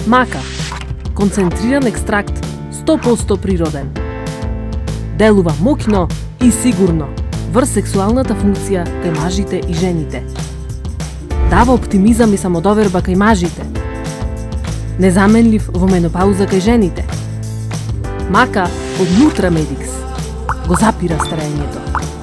Мака. Концентриран екстракт, 100% природен. Делува моќно и сигурно врз сексуалната функција кај мажите и жените. Дава оптимизам и самодоверба кај мажите. Незаменлив во менопауза кај жените. Мака од Нутрамедикс го запира старењето.